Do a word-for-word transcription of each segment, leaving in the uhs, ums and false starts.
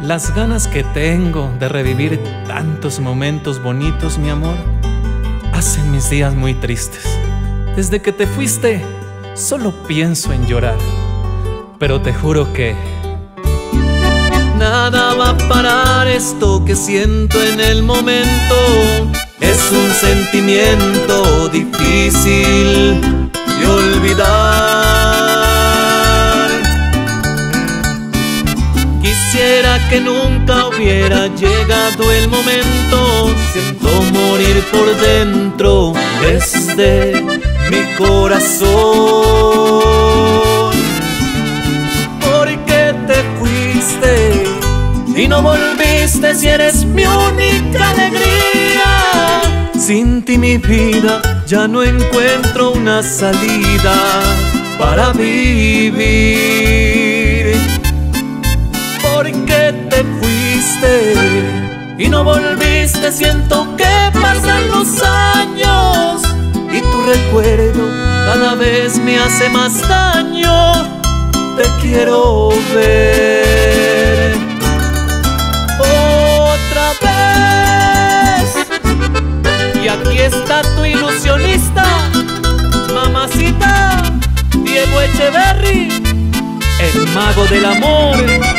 Las ganas que tengo de revivir tantos momentos bonitos, mi amor, hacen mis días muy tristes. Desde que te fuiste, solo pienso en llorar. Pero te juro que nada va a parar esto que siento en el momento. Es un sentimiento difícil de olvidar. Quisiera que nunca hubiera llegado el momento. Siento morir por dentro desde mi corazón. Porque te fuiste y no volviste, si eres mi única alegría. Sin ti mi vida ya no encuentro una salida para vivir. Porque te fuiste y no volviste, siento que pasan los años y tu recuerdo cada vez me hace más daño. Te quiero ver otra vez. Y aquí está tu ilusionista, mamacita, Diego Echeverry, el mago del amor.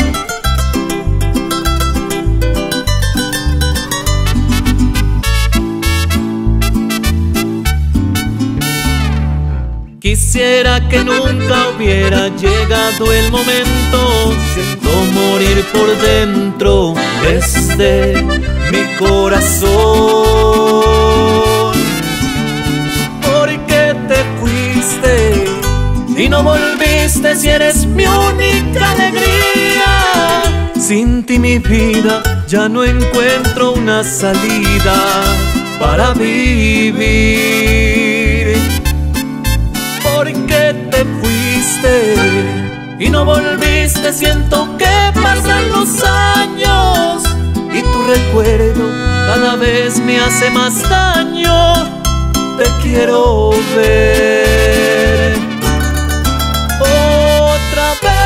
Quisiera que nunca hubiera llegado el momento. Siento morir por dentro desde mi corazón. Porque te fuiste y no volviste, si eres mi única alegría. Sin ti mi vida ya no encuentro una salida para vivir. Porque te fuiste y no volviste, siento que pasan los años y tu recuerdo cada vez me hace más daño. Te quiero ver otra vez.